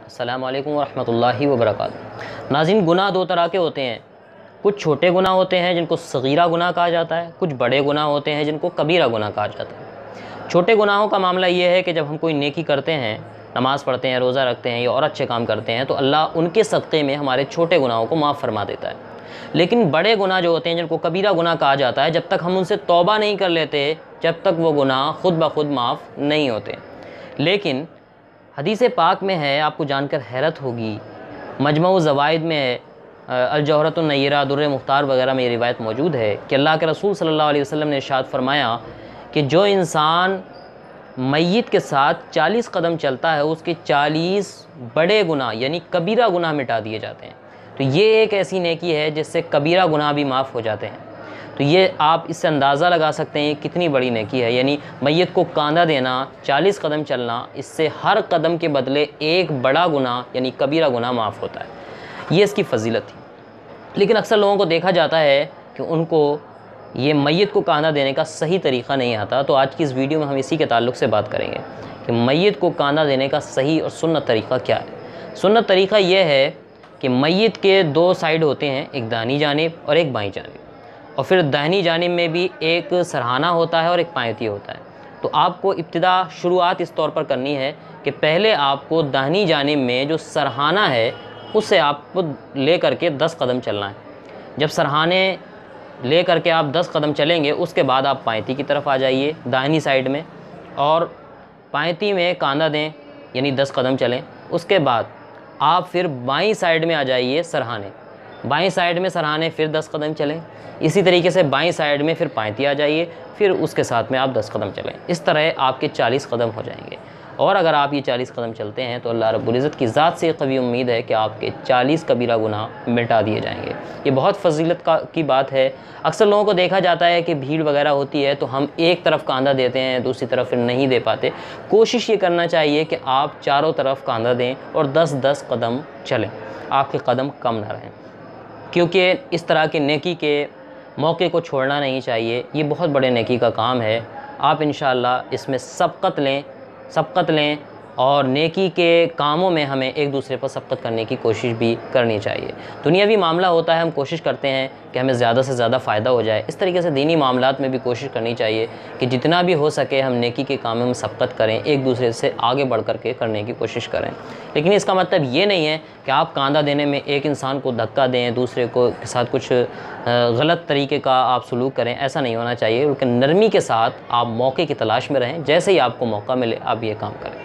अस्सलामु अलैकुम वरहमतुल्लाहि वबरकातुहू। नाज़रीन, गुनाह दो तरह के होते हैं। कुछ छोटे गुनाह होते हैं जिनको सगीरा गुनाह कहा जाता है, कुछ बड़े गुनाह होते हैं जिनको कबीरा गुनाह कहा जाता है। छोटे गुनाहों का मामला ये है कि जब हम कोई नेकी करते हैं, नमाज़ पढ़ते हैं, रोज़ा रखते हैं या और अच्छे काम करते हैं, तो अल्लाह उनके सदक़े में हमारे छोटे गुनाहों को माफ़ फरमा देता है। लेकिन बड़े गुनाह जो होते हैं, जिनको कबीरा गुनाह कहा जाता है, जब तक हम उनसे तौबा नहीं कर लेते, जब तक वो गुनाह ख़ुद ब खुद माफ़ नहीं होते। लेकिन हदीस पाक में है, आपको जानकर हैरत होगी, मजमू ज़वाइद में है, अल-जौहरतुन नय्यरा, दुर्र मुख्तार वगैरह में ये रिवायत मौजूद है कि अल्लाह के रसूल सल्लल्लाहु अलैहि वसल्लम ने इरशाद फरमाया कि जो इंसान मय्यत के साथ 40 कदम चलता है, उसके 40 बड़े गुनाह यानी कबीरा गुनाह मिटा दिए जाते हैं। तो ये एक ऐसी नेकी है जिससे कबीरा गुनाह भी माफ़ हो जाते हैं। तो ये आप इससे अंदाज़ा लगा सकते हैं कितनी बड़ी नेकी है। यानी मय्यत को कांधा देना, 40 कदम चलना, इससे हर कदम के बदले एक बड़ा गुनाह यानी कबीरा गुनाह माफ़ होता है। ये इसकी फ़जीलत थी। लेकिन अक्सर लोगों को देखा जाता है कि उनको ये मय्यत को कांधा देने का सही तरीक़ा नहीं आता। तो आज की इस वीडियो में हम इसी के ताल्लुक़ से बात करेंगे कि मय्यत को कांधा देने का सही और सुन्नत तरीक़ा क्या है। सुन्नत तरीक़ा ये है कि मय्यत के दो साइड होते हैं, एक दाहिनी जानिब और एक बाईं जानिब, और फिर दाहिनी जानिब में भी एक सरहाना होता है और एक पायती होता है। तो आपको इब्तिदा शुरुआत इस तौर पर करनी है कि पहले आपको दाहिनी जानिब में जो सरहाना है उससे आपको ले करके 10 कदम चलना है। जब सरहाने ले करके आप 10 कदम चलेंगे, उसके बाद आप पायती की तरफ आ जाइए दाहिनी साइड में, और पायती में कांधा दें यानी 10 कदम चलें। उसके बाद आप फिर बाईं साइड में आ जाइए सरहाने, बाईं साइड में सरहाने फिर 10 कदम चलें। इसी तरीके से बाईं साइड में फिर पायती आ जाइए, फिर उसके साथ में आप 10 कदम चलें। इस तरह आपके 40 कदम हो जाएंगे। और अगर आप ये 40 कदम चलते हैं तो अल्लाह रब्बुल इज़्ज़त की ज़ात से कवी उम्मीद है कि आपके 40 कबीरा गुनाह मिटा दिए जाएंगे। ये बहुत फजीलत की बात है। अक्सर लोगों को देखा जाता है कि भीड़ वगैरह होती है तो हम एक तरफ कांधा देते हैं, दूसरी तरफ फिर नहीं दे पाते। कोशिश ये करना चाहिए कि आप चारों तरफ कांधा दें और 10-10 कदम चलें, आपके कदम कम ना रहें, क्योंकि इस तरह के नेकी के मौके को छोड़ना नहीं चाहिए। ये बहुत बड़े नेकी का काम है। आप इंशाअल्लाह इसमें सबकत लें और नेकी के कामों में हमें एक दूसरे पर सबकत करने की कोशिश भी करनी चाहिए। दुनियावी मामला होता है, हम कोशिश करते हैं कि हमें ज़्यादा से ज़्यादा फ़ायदा हो जाए। इस तरीके से दीनी मामलात में भी कोशिश करनी चाहिए कि जितना भी हो सके हम नेकी के कामों में सबकत करें, एक दूसरे से आगे बढ़ कर के करने की कोशिश करें। लेकिन इसका मतलब ये नहीं है कि आप कांधा देने में एक इंसान को धक्का दें, दूसरे को के साथ कुछ गलत तरीके का आप सलूक करें। ऐसा नहीं होना चाहिए, बल्कि नरमी के साथ आप मौके की तलाश में रहें। जैसे ही आपको मौका मिले आप ये काम करें।